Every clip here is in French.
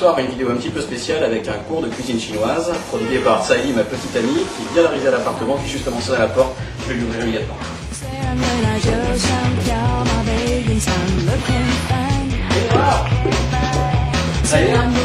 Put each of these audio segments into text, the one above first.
soir une vidéo un petit peu spéciale avec un cours de cuisine chinoise prodigué par Saïli, ma petite amie, qui vient d'arriver à l'appartement, qui est juste commencé à la porte. Je vais lui ouvrir immédiatement. Ça y est, hein?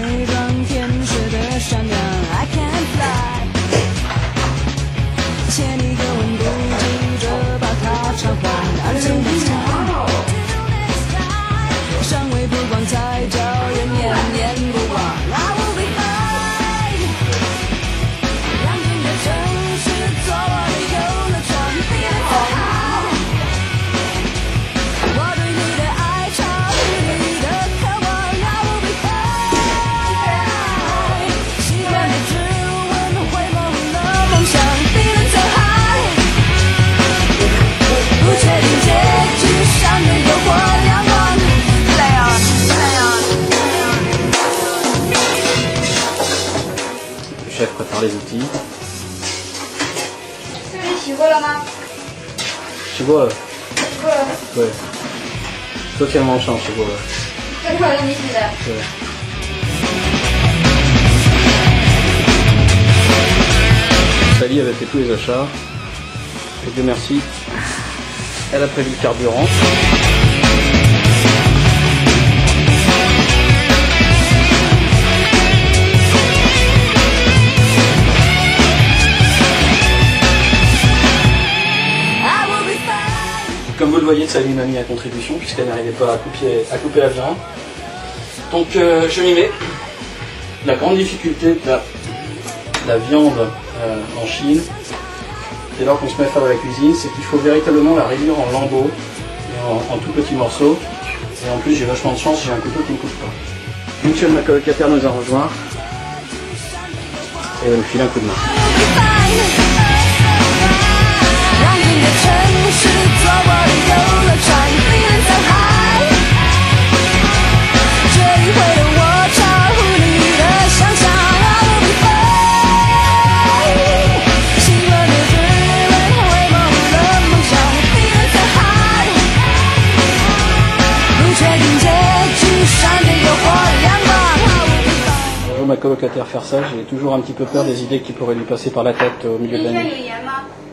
Le chef prépare les outils. 这边洗过了吗？ 洗过了。 洗过了。 对。昨天晚上洗过了。 这块是你洗的？ 对。Sally avait fait tous les achats. Et Dieu merci, elle a prévu le carburant. Comme vous le voyez, Sally m'a mis à contribution puisqu'elle n'arrivait pas à couper la viande. Donc je m'y mets. La grande difficulté de la viande en Chine, dès lors qu'on se met à faire de la cuisine, c'est qu'il faut véritablement la réduire en lambeaux et en tout petits morceaux. Et en plus j'ai vachement de chance, j'ai un couteau qui ne coupe pas. Une de ma colocataire nous a rejoint et elle me file un coup de main. Ma colocataire faire ça, j'ai toujours un petit peu peur des idées qui pourraient lui passer par la tête au milieu de la nuit.